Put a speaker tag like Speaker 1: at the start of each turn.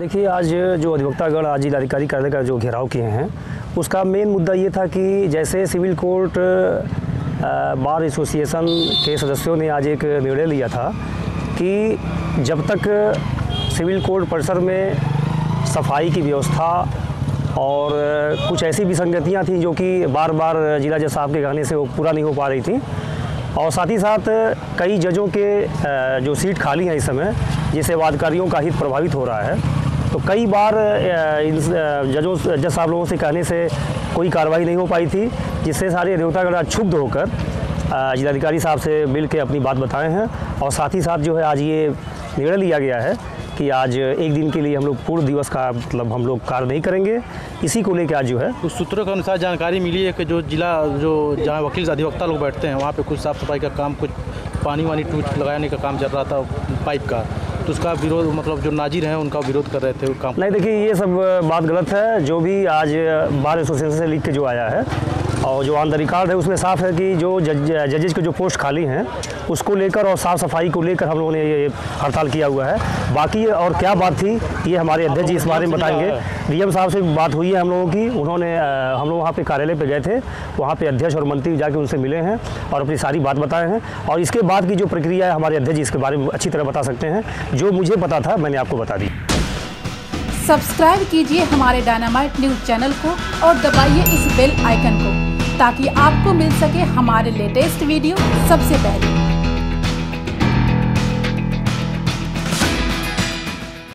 Speaker 1: देखिए, आज जो अधिवक्तागण आज जिलाधिकारी कार्यालय का जो घेराव किए हैं, उसका मेन मुद्दा ये था कि जैसे सिविल कोर्ट बार एसोसिएशन के सदस्यों ने आज एक निर्णय लिया था कि जब तक सिविल कोर्ट परिसर में सफाई की व्यवस्था और कुछ ऐसी विसंगतियां थीं जो कि बार बार जिला जज साहब के कहने से वो पूरा नहीं हो पा रही थी, और साथ ही साथ कई जजों के जो सीट खाली हैं इस समय, जिससे वादकारियों का हित प्रभावित हो रहा है, तो कई बार जज साहब लोगों से कहने से कोई कार्रवाई नहीं हो पाई थी, जिससे सारे अधिवक्तागण आज क्षुब्ध होकर जिलाधिकारी साहब से मिल के अपनी बात बताए हैं। और साथ ही साथ जो है आज ये निर्णय लिया गया है कि आज एक दिन के लिए हम लोग पूर्ण दिवस का मतलब हम लोग कार्य नहीं करेंगे। इसी को लेकर आज जो है
Speaker 2: कुछ सूत्रों के अनुसार जानकारी मिली है कि जो जहाँ वकील अधिवक्ता लोग बैठते हैं वहाँ पे कुछ साफ़ सफाई का काम, कुछ पानी वानी टूट लगाने का काम चल रहा था पाइप का, तो उसका विरोध मतलब जो नाजिर हैं उनका विरोध कर रहे थे काम।
Speaker 1: नहीं, देखिए ये सब बात गलत है। जो भी आज बार एसोसिएशन से लिख के जो आया है और जो ऑन द रिकॉर्ड है उसमें साफ है कि जो जजेज के जो पोस्ट खाली हैं उसको लेकर और साफ़ सफाई को लेकर हम लोगों ने ये हड़ताल किया हुआ है। बाकी और क्या बात थी ये हमारे अध्यक्ष जी इस बारे में बताएंगे। डीएम साहब से बात हुई है हम लोगों की, उन्होंने हम लोग वहाँ पे कार्यालय पे गए थे, वहाँ पे अध्यक्ष और मंत्री जाके उनसे मिले हैं और अपनी सारी बात बताए हैं। और इसके बाद की जो प्रक्रिया है हमारे अध्यक्ष जी इसके बारे में अच्छी तरह बता सकते हैं। जो मुझे पता था मैंने आपको बता दी।
Speaker 3: सब्सक्राइब कीजिए हमारे डायनामाइट न्यूज़ चैनल को और दबाइए इस बेल आइकन को ताकि आपको मिल सके हमारे लेटेस्ट वीडियो सबसे पहले।